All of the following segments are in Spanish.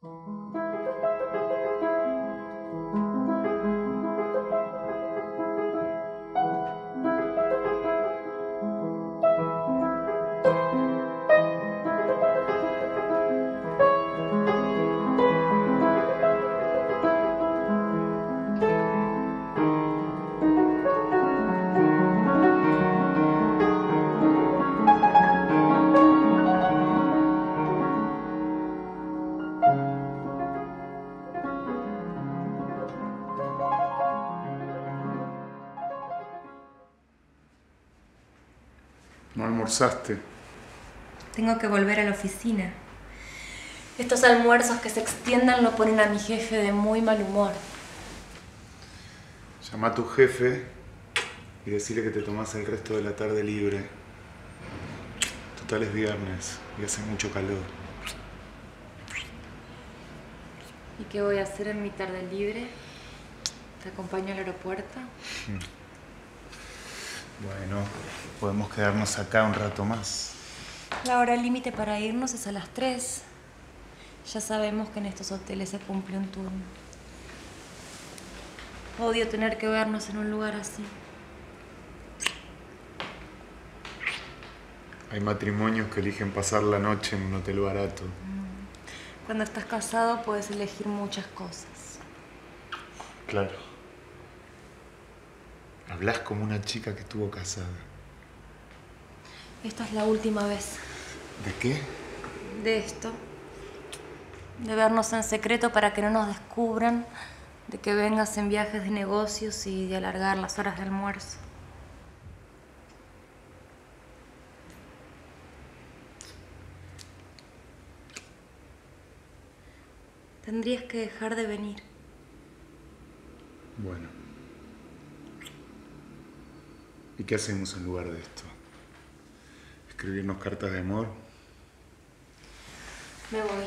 No almorzaste. Tengo que volver a la oficina. Estos almuerzos que se extiendan lo ponen a mi jefe de muy mal humor. Llama a tu jefe y decirle que te tomás el resto de la tarde libre. Total es viernes y hace mucho calor. ¿Y qué voy a hacer en mi tarde libre? ¿Te acompaño al aeropuerto? Bueno, podemos quedarnos acá un rato más. La hora límite para irnos es a las 3. Ya sabemos que en estos hoteles se cumple un turno. Odio tener que vernos en un lugar así. Hay matrimonios que eligen pasar la noche en un hotel barato. Cuando estás casado puedes elegir muchas cosas. Claro. Hablas como una chica que estuvo casada. Esta es la última vez. ¿De qué? De esto. De vernos en secreto para que no nos descubran. De que vengas en viajes de negocios y de alargar las horas de almuerzo. Tendrías que dejar de venir. Bueno. ¿Y qué hacemos en lugar de esto? ¿Escribirnos cartas de amor? Me voy.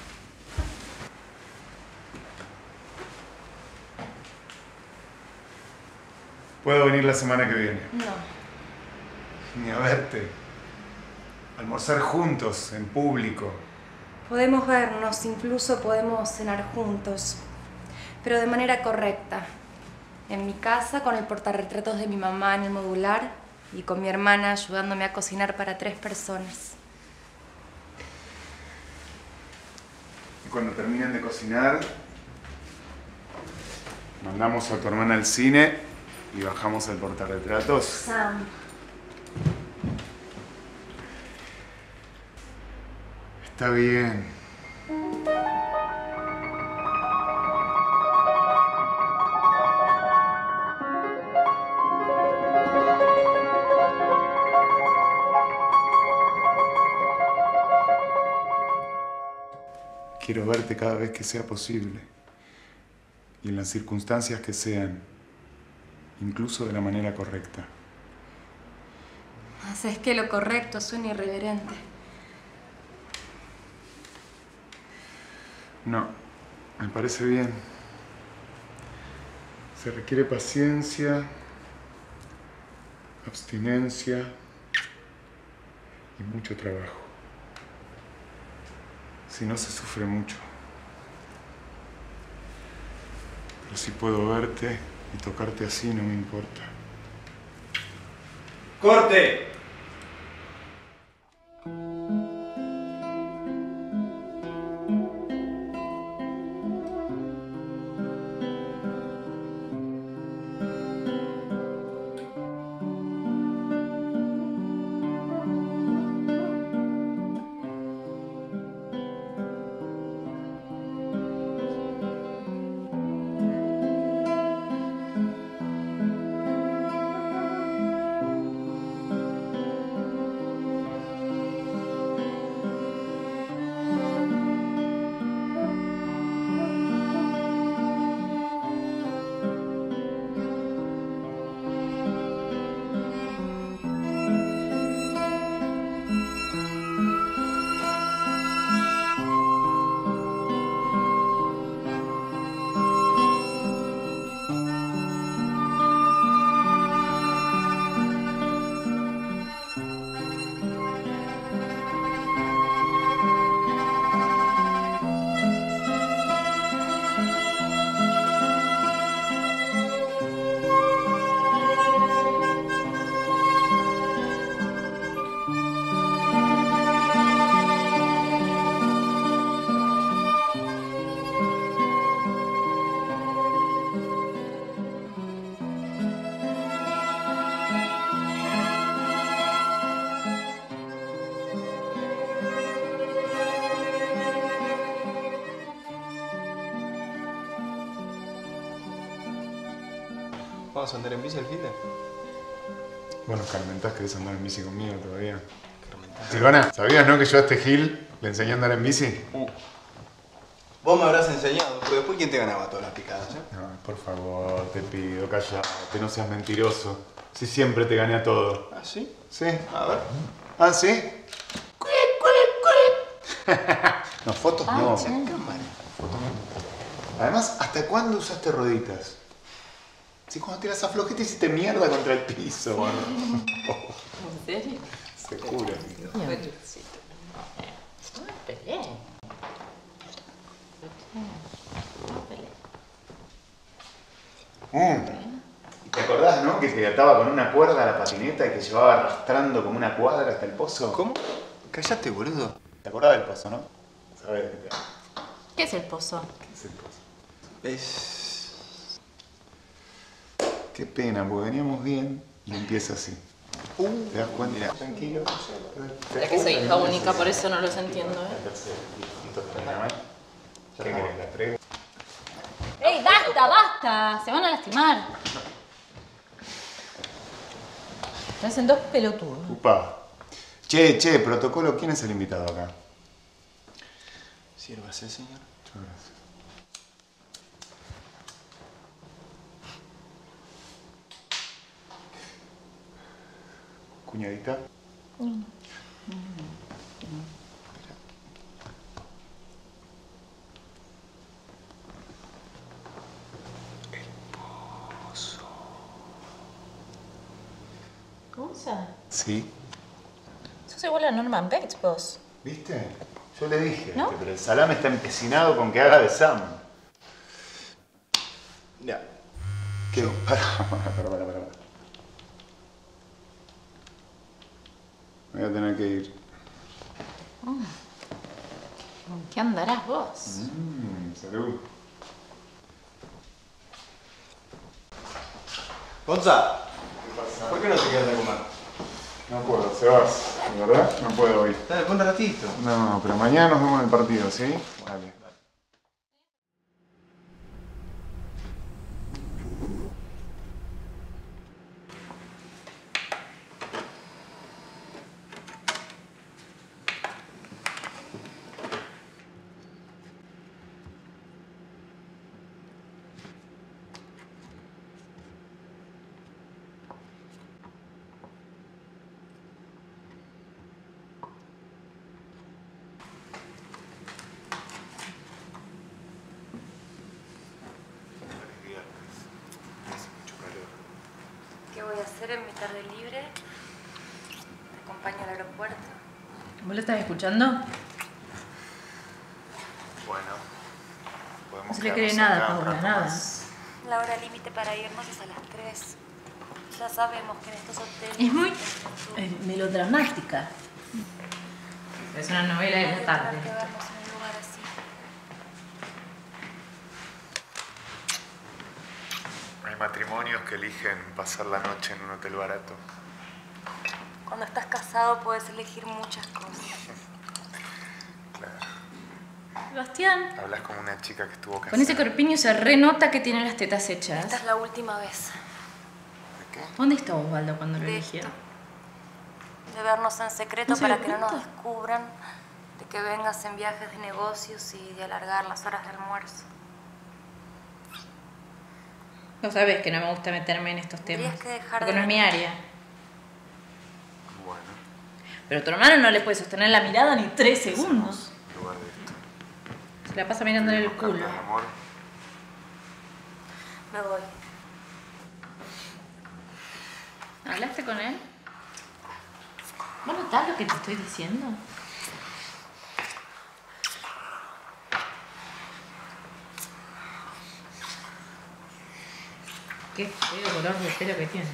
Puedo venir la semana que viene. No. Ni a verte. Almorzar juntos, en público. Podemos vernos, incluso podemos cenar juntos. Pero de manera correcta. En mi casa, con el portarretratos de mi mamá en el modular y con mi hermana ayudándome a cocinar para 3 personas. Y cuando terminen de cocinar, mandamos a tu hermana al cine y bajamos el portarretratos. Sam. Está bien. Quiero verte cada vez que sea posible y en las circunstancias que sean, incluso de la manera correcta. Es que lo correcto suena irreverente. No, me parece bien. Se requiere paciencia, abstinencia y mucho trabajo. Si no, se sufre mucho. Pero si puedo verte y tocarte así, no me importa. ¡Corte! ¿Vamos a andar en bici al fin de? Bueno, Carmentás, ¿querés andar en bici conmigo todavía? Carmentás. Silvana, ¿sabías, no, que yo a este Gil le enseñé a andar en bici? Vos me habrás enseñado, pero después ¿quién te ganaba todas las picadas, No, por favor, te pido, callate, no seas mentiroso. Si siempre te gané a todo. ¿Ah, sí? ¿Sí? A ver. ¿Ah, sí? No, fotos no. Cámara. Además, ¿hasta cuándo usaste rueditas? Si cuando tiras a flojita hiciste mierda contra el piso. ¿En serio? Seguro. No peleé. ¿Y te acordás, no? Que te ataba con una cuerda a la patineta y que llevaba arrastrando como una cuadra hasta el pozo. ¿Cómo? Cállate, boludo. ¿Te acordás del pozo, no? Sabés de qué te hablo. ¿Qué es el pozo? ¿Qué es el pozo? Es... Qué pena, porque veníamos bien y empieza así. ¿Te das cuenta? Mirá. Tranquilo. Es que soy hija única, por eso no los entiendo, ¿Qué querés? ¿La traigo? ¡Ey, basta, basta! Se van a lastimar. Me hacen dos pelotudos. Upa. Che, protocolo, ¿quién es el invitado acá? Sírvase, señor. Muchas gracias. Cuñadita. ¿Cómo sabes? Sí. Sos igual a Norman Bates, vos. ¿Viste? Yo le dije, ¿No? pero el salame está empecinado con que haga de Sam. Ya. ¿Qué? Pará. Me voy a tener que ir. ¿Con qué andarás vos? Salud. Gonza, ¿por qué no te quedas a comer? No puedo, Sebas. ¿De verdad? No puedo hoy. Dale, pon un ratito. No, pero mañana nos vemos en el partido, ¿sí? Vale. ¿Qué voy a hacer en mi tarde libre? Te acompaño al aeropuerto. ¿Vos lo estás escuchando? Bueno, podemos No se le quedarnos cree nada, acá un Paula, rato nada. más. La hora límite para irnos es a las 3. Ya sabemos que en estos hoteles... Es muy melodramática. Es una novela de la tarde. Hay que vernos en un lugar así. Hay matrimonios que eligen pasar la noche en un hotel barato. Cuando estás casado puedes elegir muchas cosas. Claro. Sebastián, Hablas como una chica que estuvo casada. con ese corpiño se renota que tiene las tetas hechas. Esta es la última vez ¿De qué? ¿Dónde está Osvaldo cuando lo de eligieron? esto. De vernos en secreto ¿No se para dio que no nos cuenta? descubran. De que vengas en viajes de negocios y de alargar las horas de almuerzo. No sabes que no me gusta meterme en estos temas. Tendrías que dejar Porque de no es mi venir. área. Bueno, Pero tu hermano no le puede sostener la mirada ni 3 segundos. en lugar de esto. Se la pasa mirándole el culo. Cartas de amor. Me voy. ¿Hablaste con él? ¿Vos notás lo que te estoy diciendo? Qué feo color de pelo que tiene.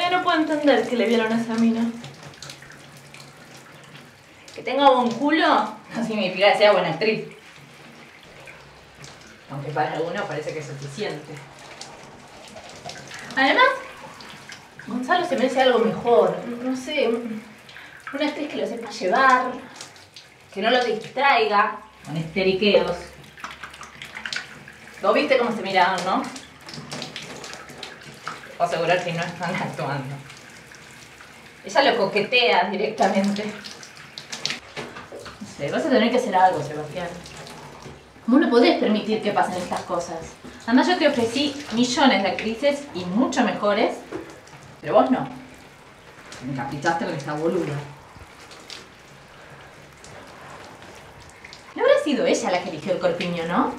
Todavía no puedo entender que le vieron a esa mina. Que tenga buen culo no significa que sea buena actriz. Aunque para algunos parece que es suficiente. Además, Gonzalo se merece algo mejor. No sé, una actriz que lo sepa llevar, que no lo distraiga con esteriqueos. ¿Vos viste cómo se miraban, no? Te puedo asegurar que no están actuando. Ella lo coquetea directamente. No sé, vas a tener que hacer algo, Sebastián. Vos no podés permitir que pasen estas cosas. Además yo te ofrecí millones de actrices y mucho mejores, pero vos no. Me encaprichaste con esta boluda. ¿No habrá sido ella la que eligió el corpiño, no?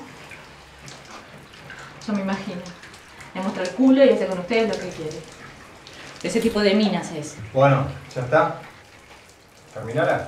Yo me imagino. Le muestra el culo y hace con ustedes lo que quiere. Ese tipo de minas es. Bueno, ya está. ¿Terminala?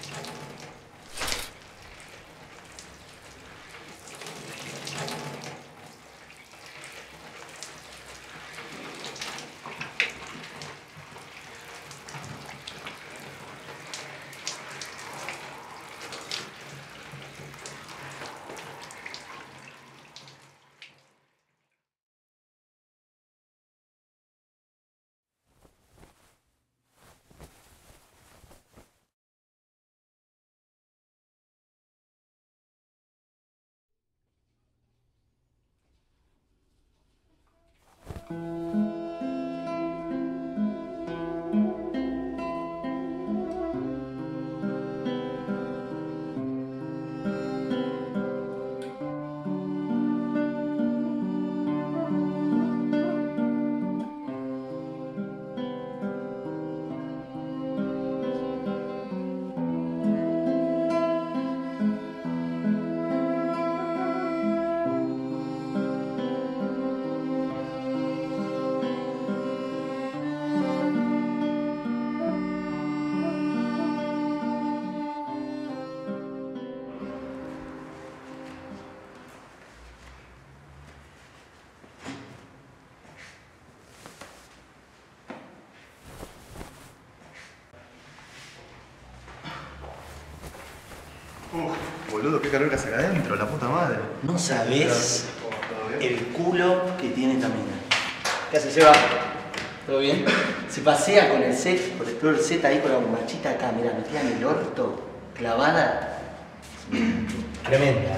Boludo, qué calor que hace acá adentro, la puta madre. No sabés el culo que tiene esta mina. ¿Qué hace, Seba? ¿Todo bien? Se pasea con el set, por el set ahí con la bombachita acá, mirá, metida en el orto, clavada. Tremenda.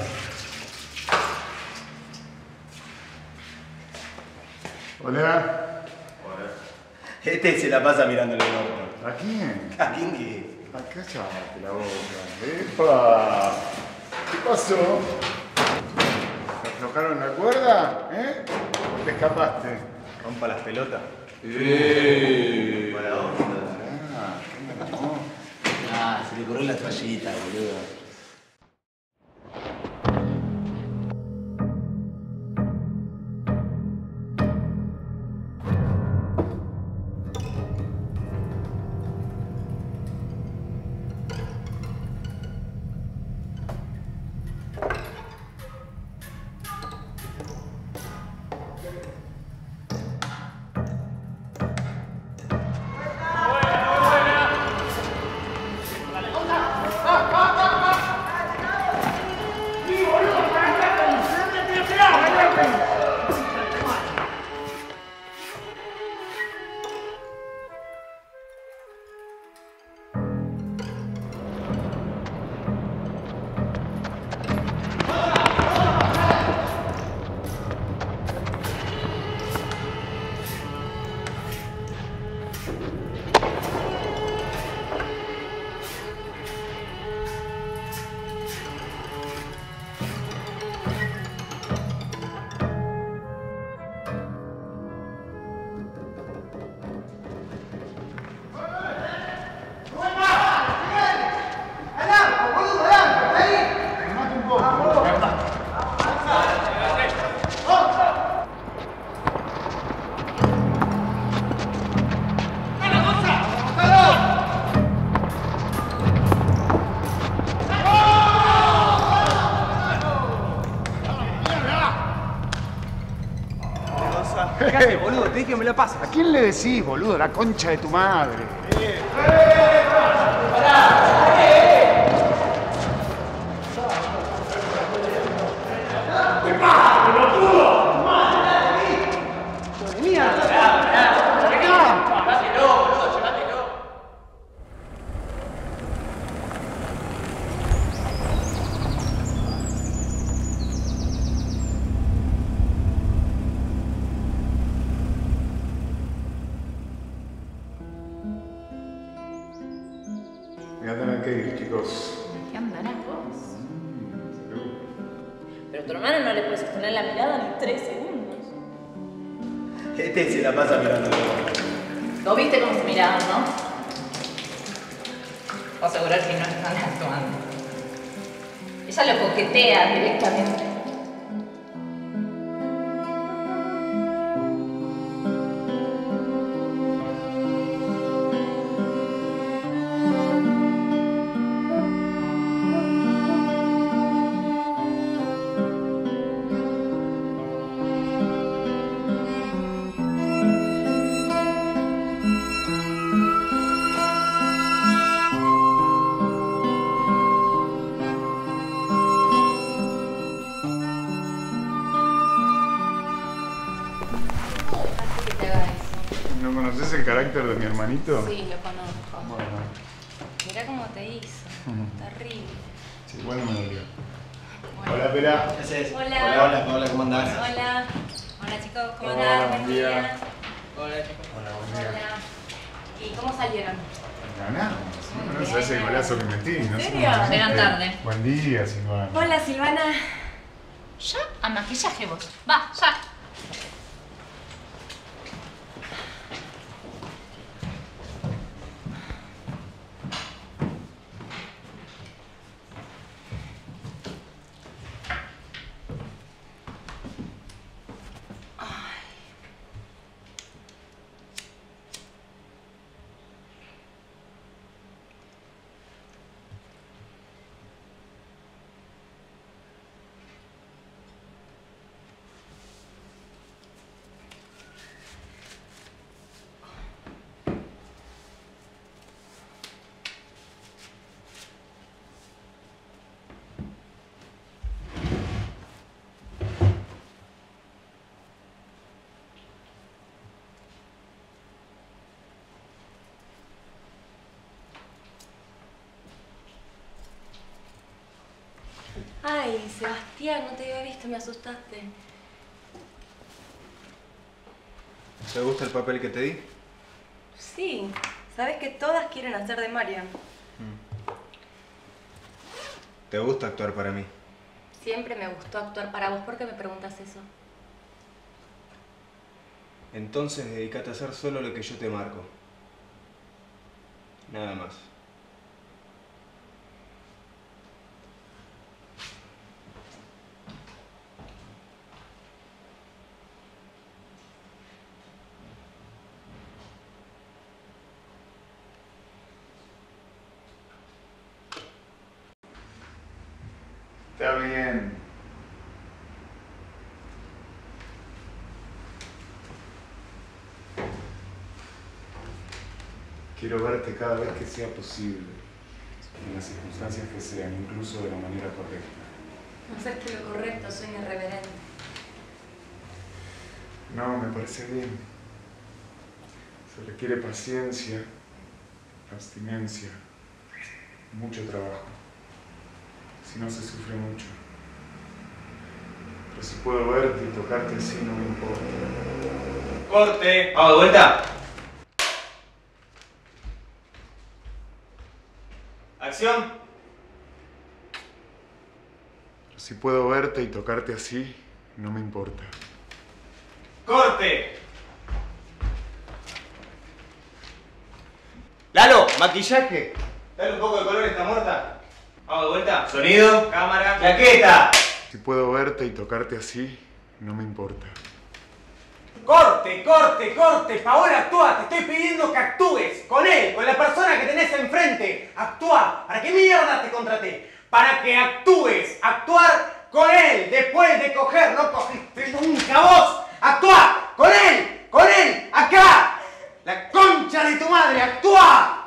Hola. Este se la pasa mirándole el orto. ¿A quién? ¿A quién qué? Cállate la boca. ¡Epa! ¿Qué pasó? ¿Te aflojaron la cuerda? ¿Eh? ¿O te escapaste? Rompa las pelotas. Buena onda. Ah, ¿qué no? Ah, se le corrió la toallita, boludo. pasa? ¿Qué haces, boludo? Te dije que me la pasas. ¿A quién le decís, boludo? La concha de tu madre. Me voy a tener que ir, chicos. ¿Qué andarás vos? Pero a tu hermano no le puedes sostener la mirada ni 3 segundos. Este se la pasa mirando. ¿Vos viste cómo se miraban, no? Puedo asegurar que no están actuando. Ella lo coquetea directamente. ¿No conoces el carácter de mi hermanito? Sí, lo conozco. Bueno, Mirá cómo te hizo. Terrible. sí, bueno, me dolió. Bueno. Hola, Pera. ¿Qué haces? Hola. Hola, Paola, ¿cómo andás? Hola. Hola chicos, ¿cómo Hola, andan? buen día. Hola, chicos. Hola, buen día. Hola. ¿Y cómo salieron? Ganamos. Muy No bien. sabes el golazo que metí, ¿no? ¿En serio? Llegan tarde. Buen día, Silvana. Hola Silvana. Ya a maquillaje vos. Va, ya. Ay, Sebastián, no te había visto, me asustaste. ¿Te gusta el papel que te di? Sí, sabes que todas quieren hacer de Marian. ¿Te gusta actuar para mí? Siempre me gustó actuar para vos. ¿Por qué me preguntas eso? Entonces dedícate a hacer solo lo que yo te marco. Nada más. Está bien. Quiero verte cada vez que sea posible, en las circunstancias que sean, incluso de la manera correcta. Hacer que lo correcto suene irreverente. No, me parece bien. Se requiere paciencia, abstinencia, mucho trabajo. Si no, se sufre mucho. Pero si puedo verte y tocarte así, no me importa. ¡Corte! ¿Vamos de vuelta? ¡Acción! Si puedo verte y tocarte así, no me importa. ¡Corte! ¡Lalo! ¡Maquillaje! Dale un poco de color, está muerta. Vamos de vuelta. Sonido, cámara, chaqueta. Si puedo verte y tocarte así, no me importa. ¡Corte, corte, corte! Paola, actúa. Te estoy pidiendo que actúes con él, con la persona que tenés enfrente. Actúa. ¿Para qué mierda te contraté? Para que actúes. Actuar con él. Después de coger, no cogiste nunca vos. Actúa con madre! ¡Actúa!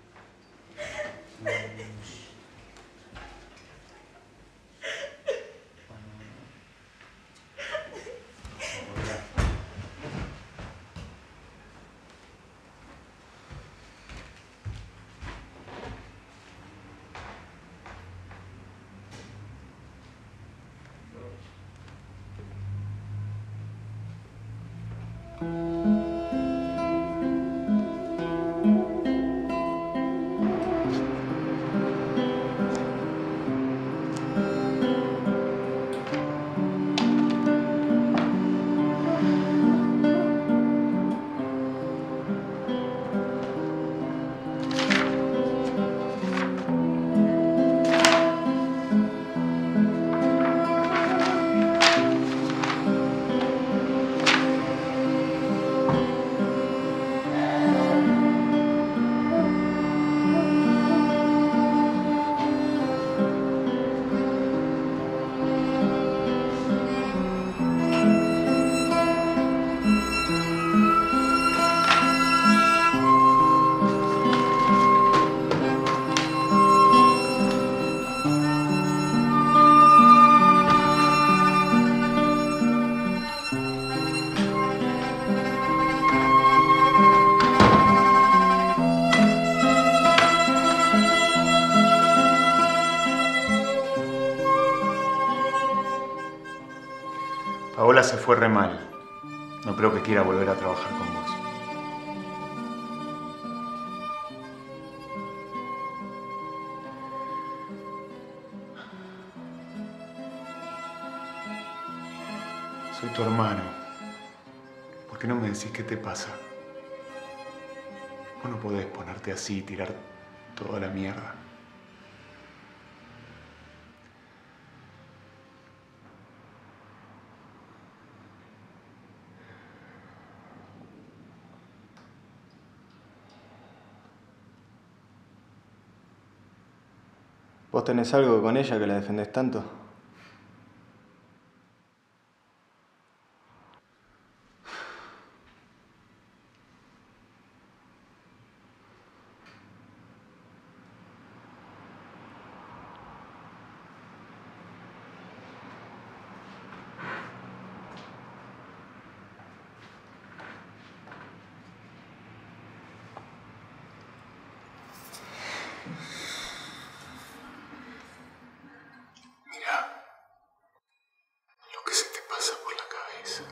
Paola se fue re mal. No creo que quiera volver a trabajar con vos. Soy tu hermano. ¿Por qué no me decís qué te pasa? Vos no podés ponerte así y tirar toda la mierda. ¿Vos tenés algo con ella que la defendés tanto? Lo que se te pasa por la cabeza.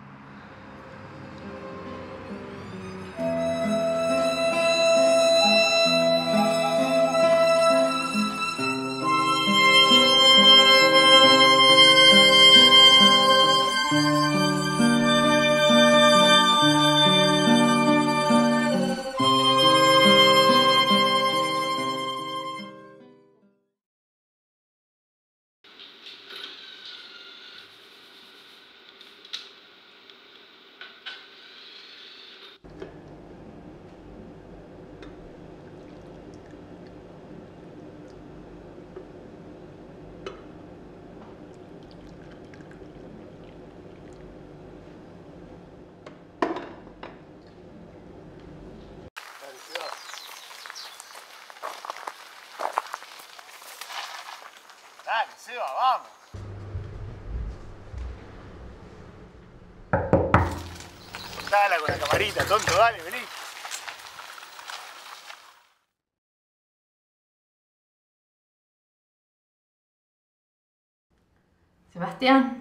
Dale, Seba, vamos. Cortala con la camarita, tonto, dale, vení. Sebastián.